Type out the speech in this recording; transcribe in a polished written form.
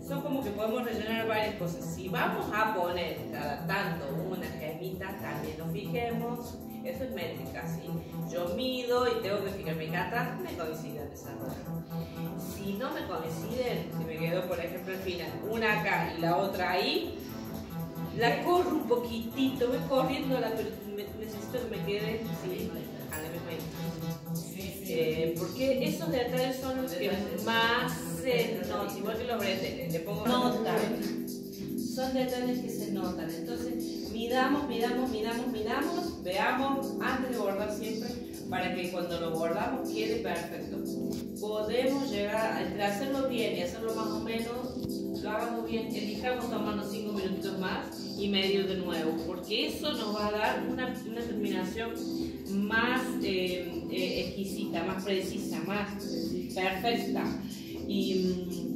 son como que podemos rellenar varias cosas. Si vamos a poner cada tanto una gemita, también nos fijemos, eso es métrica, ¿sí? Yo mido y tengo que fijarme que atrás me coincidan esas dos. Si no me coinciden, si me quedo por ejemplo al final una acá y la otra ahí, la corro un poquitito, voy corriendo, pero necesito que me quede sí, a la misma distancia. Porque esos detalles son los que más se notan, igual que los breteles, le pongo notan. Son detalles que se notan. Entonces, midamos, veamos antes de bordar siempre para que cuando lo bordamos quede perfecto. Podemos llegar, entre hacerlo bien y hacerlo más o menos, lo hagamos bien, elijamos tomarnos 5 minutitos más y medio de nuevo, porque eso nos va a dar una terminación más exquisita, más precisa, más perfecta. Y